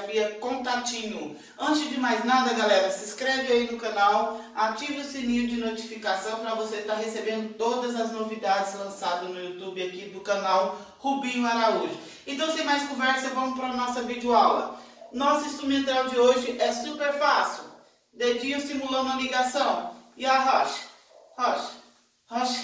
coreografia Contatinho. Antes de mais nada, galera, se inscreve aí no canal, ative o sininho de notificação para você estar recebendo todas as novidades lançadas no YouTube aqui do canal Rubinho Araújo. Então, sem mais conversa, vamos para a nossa videoaula. Nosso instrumental de hoje é super fácil. Dedinho simulando a ligação e arrocha, rocha, rocha.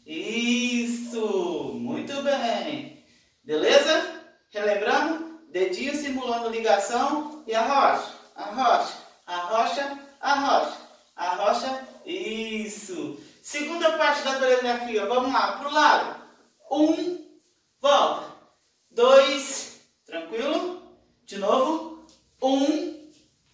Isso, muito bem. Beleza? Relembrando, dedinho simulando ligação e arrocha, arrocha, arrocha, arrocha, arrocha. Isso. Segunda parte da coreografia, vamos lá, pro lado. 1, volta. 2, tranquilo? De novo. 1,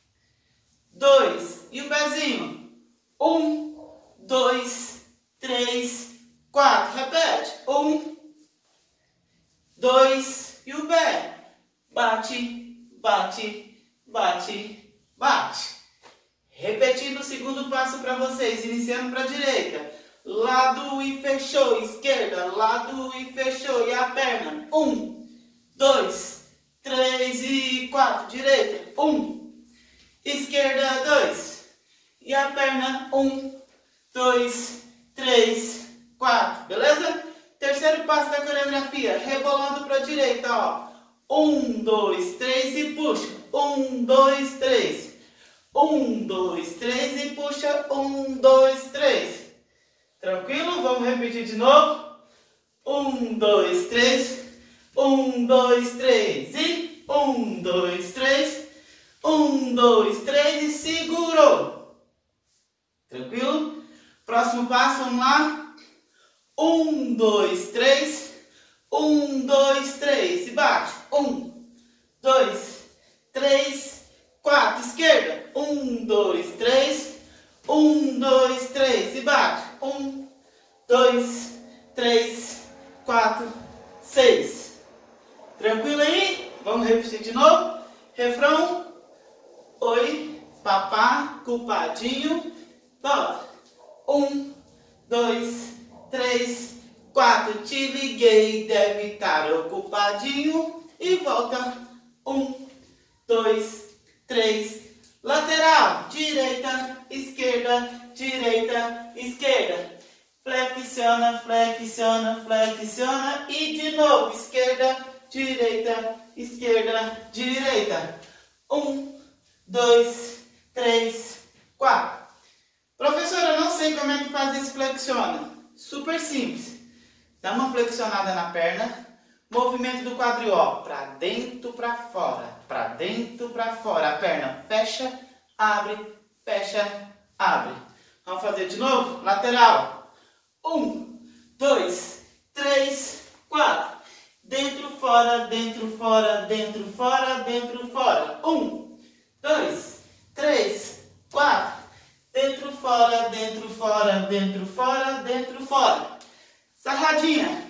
2. E o pezinho. 1, 2, 3, 4. Repete. 1, 2. E o pé. Bate, bate, bate, bate. Repetindo o segundo passo para vocês. Iniciando para a direita. Lado e fechou. Esquerda. Lado e fechou. E a perna. 1, 2, 3 e 4. Direita. 1. Esquerda. 2. E a perna. 1, 2, 3, 4. Beleza? Terceiro passo da coreografia. Rebolando para a direita. Ó. 1, 2, 3 e puxa. 1, 2, 3. 1, 2, 3 e puxa. 1, 2, 3. Tranquilo? Vamos repetir de novo. 1, 2, 3. 1, 2, 3 e 1, 2, 3. 1, 2, 3 e segurou. Tranquilo? Próximo passo, vamos lá. 1, 2, 3. 1, 2, 3 e bate. 1, 2, 3, 4. Esquerda. 1, 2, 3. 1, 2, 3 e bate. 1, 2, 3, 4, 6. Tranquilo aí? Vamos repetir de novo. Refrão. Oi, papá, culpadinho. Volta. 1, 2, 3, 4. Te liguei, deve estar ocupadinho. E volta. 1, 2, 3. Lateral. Direita, esquerda, direita, esquerda. Flexiona, flexiona, flexiona. E de novo. Esquerda, direita, esquerda, direita. 1, 2, 3, 4. Professora, eu não sei como é que faz esse flexiona. Super simples. Dá uma flexionada na perna. Movimento do quadril, ó. Pra dentro, pra fora. Pra dentro, pra fora. A perna fecha, abre, fecha, abre. Vamos fazer de novo? Lateral. 1, 2, 3, 4. Dentro, fora, dentro, fora, dentro, fora, dentro, fora. 1, 2, 3, 4. Dentro, fora, dentro, fora, dentro, fora, dentro, fora. Sarradinha.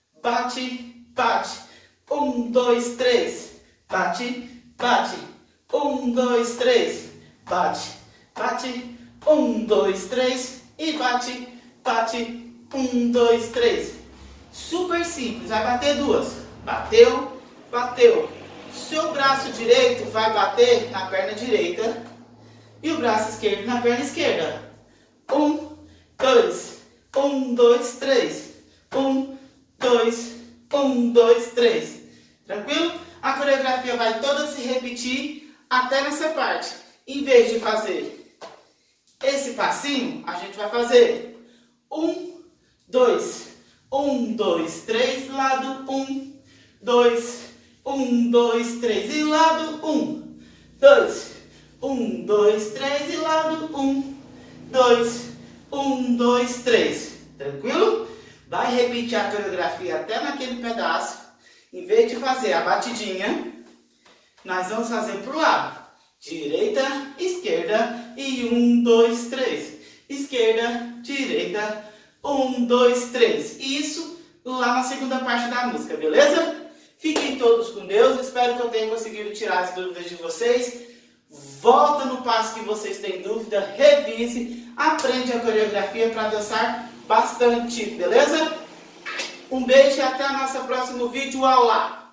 Bate, bate. 1, 2, 3. Bate, bate. 1, 2, 3. Bate, bate. 1, 2, 3. E bate, bate. 1, 2, 3. Super simples. Vai bater duas. Bateu, bateu. Seu braço direito vai bater na perna direita. E o braço esquerdo na perna esquerda. 1, 2. 1, 2, 3. 1, 2. 1, 2, 3. Tranquilo? A coreografia vai toda se repetir até nessa parte. Em vez de fazer esse passinho, a gente vai fazer 1, 2. 1, 2, 3. Lado 1, 2. 1, 2, 3. E lado 1, 2. 1, 2, 3 e lado 1, 2, 1, 2, 3. Tranquilo? Vai repetir a coreografia até naquele pedaço. Em vez de fazer a batidinha, nós vamos fazer pro lado. Direita, esquerda e 1, 2, 3. Esquerda, direita, 1, 2, 3. Isso lá na segunda parte da música, beleza? Fiquem todos com Deus. Espero que eu tenha conseguido tirar as dúvidas de vocês. Volta no passo que vocês têm dúvida, revise, aprende a coreografia para dançar bastante, beleza? Um beijo e até o nosso próximo vídeo aula.